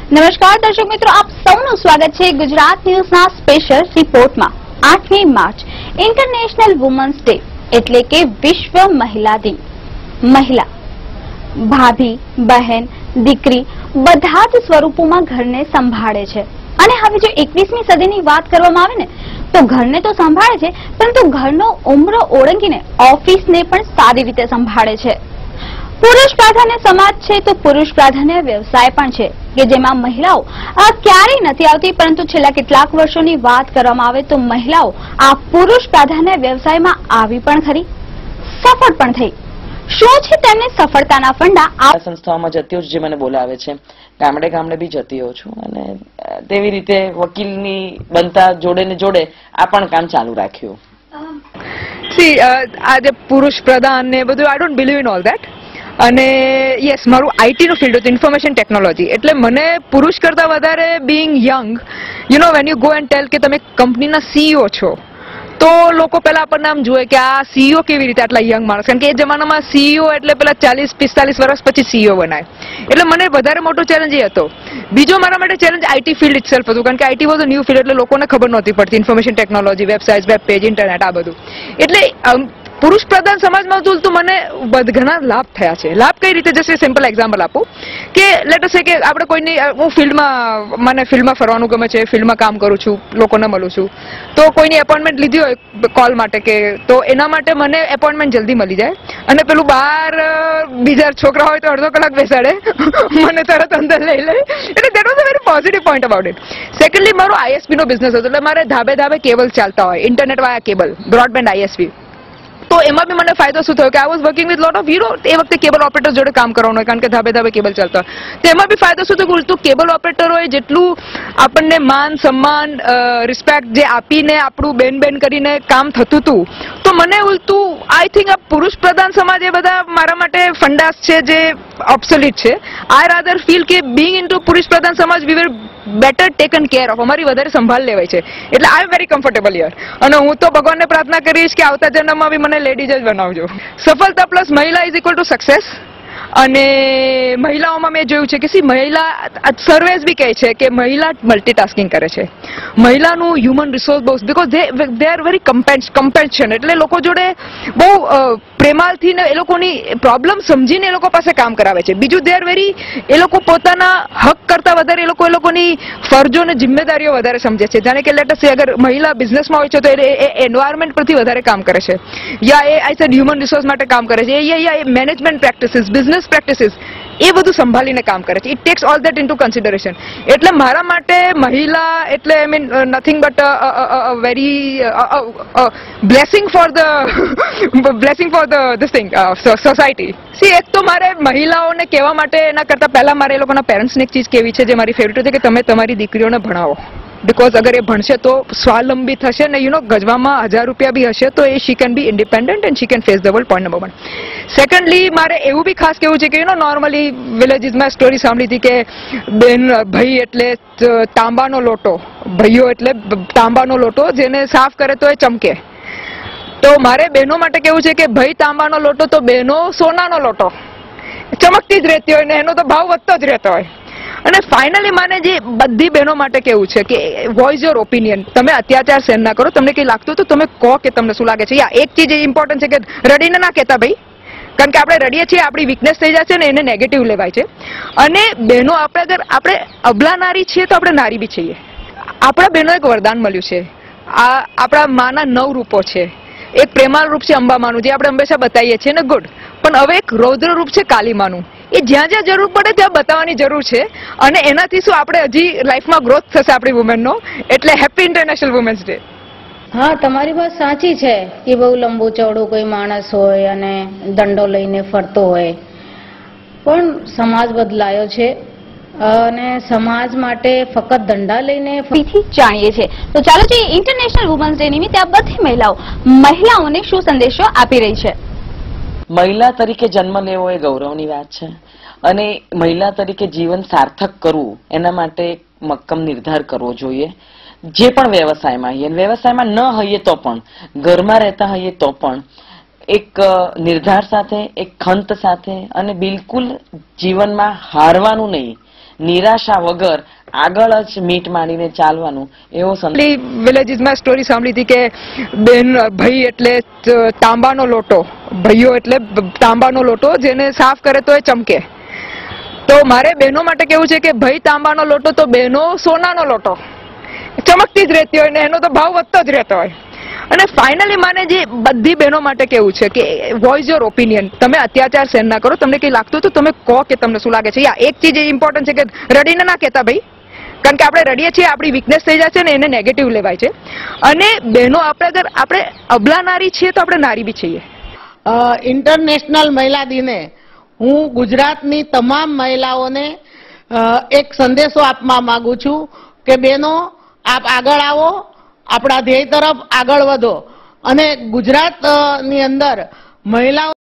નમસ્કાર દર્શક મિત્રો, આપ સૌનું સ્વાગત છે ગુજરાત ન્યૂઝના સ્પેશિયલ રિપોર્ટમાં। 8મી માર્ચ ઇન્ટરનેશનલ વુમન્સ ડે એટલે કે વિશ્વ મહિલા દિન। મહિલા ભાભી, બહેન, દીકરી બધા જ સ્વરૂપોમાં ઘરને સંભાળે છે અને હવે જો 21મી સદીની વાત કરવામાં આવે ને તો ઘરને તો સંભાળે છે પરંતુ ઘરનો ઉમરો ઓળંગીને ઓફિસને પણ સારી રીતે સંભાળે છે। પુરુષ પ્રાધાન્ય સમાજ છે તો પુરુષ પ્રાધાન્ય વ્યવસાય પણ છે કે જેમાં મહિલાઓ ક્યારેય નથી આવતી, પરંતુ છેલ્લા કેટલાક વર્ષોની વાત કરવામાં આવે તો મહિલાઓ આ પુરુષ પ્રાધાન્ય વ્યવસાયમાં આવી પણ ખરી, સફળ પણ થઈ। શું છે તેમની સફળતાના ફંડા? આ સંસ્થાઓમાં જતી જે મને બોલાવે છે, ગામડે ગામડે બી જતી હોઉં છું અને તેવી રીતે વકીલની બનતા જોડે ને જોડે આ પણ કામ ચાલુ રાખ્યું। આ જે પુરુષ પ્રધાન ને બધું, I don't believe in all that. અને યસ, મારું આઈટી નું ફિલ્ડ હતું, ઇન્ફોર્મેશન ટેકનોલોજી, એટલે મને પુરુષ કરતા વધારે being young, you know when you go and tell કે તમે કંપનીના સીઈઓ છો તો લોકો પેલા આપણને આમ જુએ કે આ સીઈઓ કેવી રીતે આટલા યંગ માણસ, કારણ કે એ જમાનામાં સીઈઓ એટલે પેલા 40-45 વર્ષ પછી સીઈઓ બનાય, એટલે મને વધારે મોટો ચેલેન્જ એ હતો। બીજો મારા માટે ચેલેન્જ આઈટી ફિલ્ડ ઇટસેલ્ફ હતું, કારણ કે IT was a new field, એટલે લોકોને ખબર નહોતી પડતી information technology, website, web page, internet, આ બધું। એટલે પુરુષ પ્રધાન સમાજમાં તો મને ઘણા લાભ થયા છે। લાભ કઈ રીતે? જસ્ટ સિમ્પલ એક્ઝામ્પલ આપું કે લેટ અસ સે કે આપણે કોઈની, હું મને ફિલ્ડમાં ફરવાનું ગમે છે, ફિલ્ડમાં કામ કરું છું, લોકોને મળું છું, તો કોઈની એપોઇન્ટમેન્ટ લીધી હોય કોલ માટે કે, તો એના માટે મને એપોઇન્ટમેન્ટ જલ્દી મળી જાય, અને પેલું બહાર બીજા છોકરા હોય તો અડધો કલાક બેસાડે, મને તરત અંદર લઈ લે, એટલે that was a very positive point about it. Secondly, મારો આઈએસપી નો બિઝનેસ હતો, એટલે મારે ધાબે ધાબે કેબલ ચાલતા હોય, ઇન્ટરનેટ વાળા કેબલ, બ્રોડબેન્ડ આઈએસપી, તો એમાં બી મને ફાયદો શું થયો કે I was working with lot of એ વખતે કેબલ ઓપરેટર જોડે કામ કરવાનું હોય, કારણ કે ધાબે ધાબે કેબલ ચાલતા હોય, તો એમાં બી ફાયદો શું થયો કે ઉલટું કેબલ ઓપરેટરોએ જેટલું આપણને માન સન્માન રિસ્પેક્ટ જે આપીને આપણું બેન બેન કરીને કામ થતું હતું, તો મને ઉલટું આઈ થિંક આ પુરુષ પ્રધાન સમાજ એ બધા મારા માટે ફંડાસ છે જે ઓબ્સોલિટ છે। આઈ રાધર ફીલ કે બીંગ ઇન્ટુ પુરુષ પ્રધાન સમાજ we were better taken care of, અમારી વધારે સંભાળ લેવાય છે, એટલે I am very comfortable here. અને હું તો ભગવાનને પ્રાર્થના કરીશ કે આવતા જન્મમાં બી મને લેડીઝ જ બનાવજો। સફળતા પ્લસ મહિલા ઇઝ ઇક્વલ ટુ સક્સેસ। અને મહિલાઓમાં મેં જોયું છે કે મહિલા, સર્વેસ બી કહે છે કે મહિલા મલ્ટીટાસ્કિંગ કરે છે, મહિલાનું હ્યુમન રિસોર્સ બહુ, because they are very compassion, એટલે લોકો જોડે બહુ પ્રેમાલથી ને એ લોકોની પ્રોબ્લેમ સમજીને એ લોકો પાસે કામ કરાવે છે। બીજું, દે આર વેરી, એ લોકો પોતાના હક કરતા વધારે એ લોકોની ફરજો અને જિમ્મેદારીઓ વધારે સમજે છે। જાણે કે લેટ અસ સે અગર મહિલા બિઝનેસમાં હોય છે તો એ એન્વાયરમેન્ટ પરથી વધારે કામ કરે છે, યા એ આઈ સેડ હ્યુમન રિસોર્સ માટે કામ કરે છે, યા એ મેનેજમેન્ટ પ્રેક્ટિસીસ, બિઝનેસ પ્રેક્ટિસીસ, એ બધું સંભાળીને કામ કરે છે। It takes all that into consideration. એટલે મારા માટે મહિલા એટલે I mean nothing but very blessing for the this thing society. See, એક તો મારે મહિલાઓને કહેવા માટે, એના કરતા પહેલા મારે એ લોકોના પેરેન્ટ્સને એક ચીજ કહેવી છે જે મારી ફેવરેટ છે કે તમે તમારી દીકરીઓને ભણાવો, બીકોઝ અગર એ ભણશે તો સ્વાવલંબી થશે ને, ગજવામાં 1000 રૂપિયા બી હશે તો એ she can be independent and she can face the world, point number 1। Secondly, મારે એવું બી ખાસ કહેવું છે કે નોર્મલી વિલેજીસમાં સ્ટોરી સાંભળી હતી કે ભાઈ એટલે તાંબાનો લોટો, ભાઈઓ એટલે તાંબાનો લોટો, જેને સાફ કરે તો એ ચમકે। તો મારે બહેનો માટે કેવું છે કે ભાઈ તાંબાનો લોટો તો બહેનો સોનાનો લોટો, ચમકતી જ રહેતી હોય ને એનો તો ભાવ વધતો જ રહેતો હોય। અને ફાઇનલી માને જે બધી બહેનો માટે કેવું છે કે વોઇસ યોર ઓપિનિયન, તમે અત્યાચાર સહન ના કરો, તમને કંઈ લાગતું તો તમે કહો કે તમને શું લાગે છે। યા એક ચીજ ઇમ્પોર્ટન્ટ છે કે રડીને ના કહેતા ભાઈ, કારણ કે આપણે રડીએ છીએ, આપણી વીકનેસ થઈ જાય છે ને એને નેગેટિવ લેવાય છે। અને બહેનો, આપણે અબલા નારી છીએ તો આપણે નારી બી છીએ। આપણા બહેનો એક વરદાન મળ્યું છે, આ આપણા માના 9 રૂપો છે। એક પ્રેમાળ રૂપ છે અંબામાનું, જે આપણે હંમેશા બતાવીએ છીએ ને, ગુડ, પણ હવે એક રૌદ્ર રૂપ છે કાલીમાનું, એ જ્યાં જ્યાં જરૂર પડે ત્યાં બતાવવાની જરૂર છે। અને એનાથી શું આપણે હજી લાઈફમાં ગ્રોથ થશે આપણી વુમેનનો, એટલે હેપી ઇન્ટરનેશનલ વુમેન્સ ડે। હા, તમારી વાત સાચી છે કે બહુ લંબુ ચૌડું કોઈ માણસ હોય અને દંડો લઈને ફરતો હોય, પણ સમાજ બદલાયો છે અને સમાજ માટે ફક્ત દંડા લઈને જાણીએ છીએ। તો ચાલો જોઈએ ઇન્ટરનેશનલ વુમન્સ ડે નિમિત્તે આ બધી મહિલાઓને શું સંદેશો આપી રહી છે। મહિલા તરીકે જન્મ લેવો એ ગૌરવની વાત છે, અને મહિલા તરીકે જીવન સાર્થક કરવું એના માટે મક્કમ નિર્ધાર કરવો જોઈએ। જે પણ વ્યવસાયમાં ન હોઈએ તો પણ, ઘરમાં રહેતા હોઈએ તો પણ એક નિર્ધાર સાથે, એક ખંત સાથે, અને બિલકુલ જીવનમાં હારવાનું નહીં, નિરાશા વગર આગળ જ મીટ માંડીને ચાલવાનું એવો સંદેશ. વિલેજીસમાં સ્ટોરી સાંભળી હતી કે બેન ભાઈ એટલે તાંબાનો લોટો, ભાઈઓ એટલે તાંબાનો લોટો, જેને સાફ કરે તો એ ચમકે. તો મારે બહેનો માટે કેવું છે કે ભાઈ તાંબાનો લોટો તો બહેનો સોનાનો લોટો, ચમકતી જ રહેતી હોય ને એનો તો ભાવ વધતો જ રહેતો હોય. અને ફાઇનલી માને જે બધી બહેનો માટે કેવું છે કે વોઇસ યોર ઓપિનિયન. તમે અત્યાચાર સહન ના કરો, તમને કઈ લાગતું તો તમે કહો કે તમને શું લાગે છે. યા એક ચીજ ઇમ્પોર્ટન્ટ છે કે રડીને ના કહેતા ભાઈ, કારણ કે આપણે રડીએ છીએ આપણી વીકનેસ થઈ જાય છે ને એને નેગેટિવ લેવાય છે. અને બહેનો આપણે અગર આપણે અબલા નારી છીએ તો આપણે નારી બી છીએ. ઇન્ટરનેશનલ મહિલા દિને હું ગુજરાતની તમામ મહિલાઓને એક સંદેશો આપવા માંગુ છું કે બહેનો આપ આગળ આવો, આપણા ધ્યેય તરફ આગળ વધો. અને ગુજરાતની અંદર મહિલાઓ